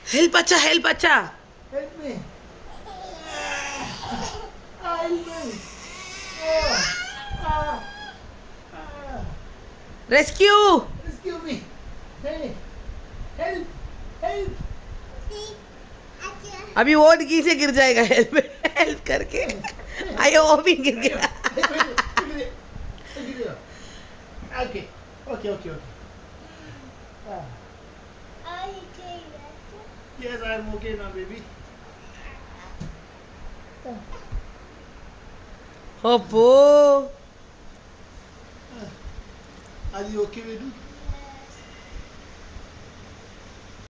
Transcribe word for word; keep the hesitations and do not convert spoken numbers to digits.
Help, acha, help, acha. Help me. Ah, help me. Oh. Ah. Ah. Rescue. Rescue me. Hey. Help. Help. अभी वो डिग्गी से गिर जाएगा हेल्प हेल्प करके आयो वो भी गिर गया Okay. Okay, okay, okay. Ah. Are you okay? Yes, I'm okay now, baby. ओप्पो Are you okay with it?